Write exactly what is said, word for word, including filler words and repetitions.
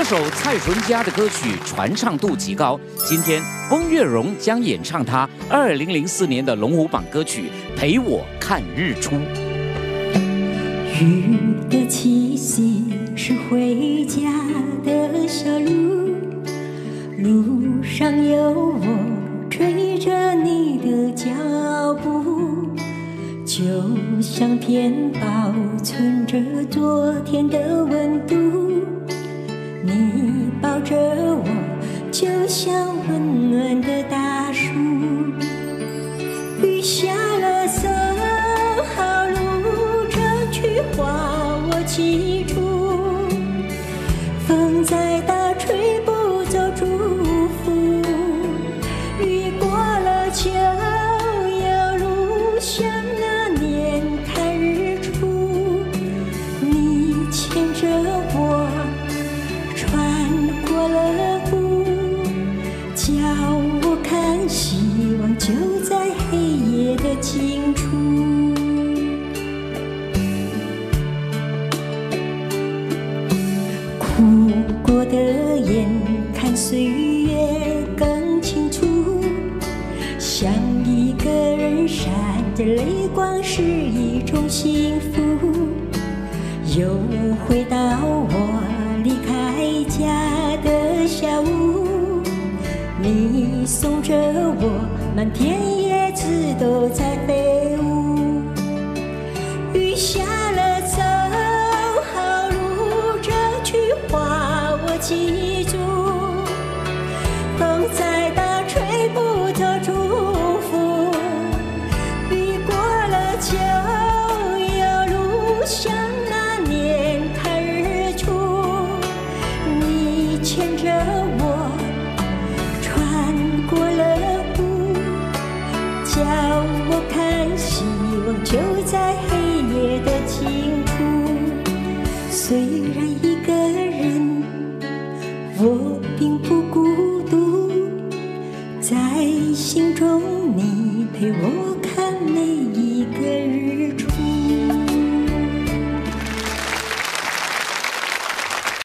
歌手蔡淳佳的歌曲传唱度极高，今天翁月容将演唱她二零零四年的龙虎榜歌曲《陪我看日出》。 雨的气息是回家的小路，路上有我追着你的脚步，就像天保存着昨天的温度，你抱着我就像温暖的大树，雨下了走好路，这句话我记住，风再大吹不走祝福，雨过了就有路，像那年看日出，你牵着我穿过了雾，叫我看希望就在黑夜的尽处。哭过的眼看岁月更清楚，像一个人闪着泪光是一种幸福，又回到我离开家的下午，你送着我，满天叶子都在飞舞，雨下了走好路，这句话我记住，风再大吹不走祝福，雨过了就有路，像那年看日出，你牵着我穿过了雾，叫我看希望就在黑夜的尽处。虽然一个人我并不孤独，在心中你陪我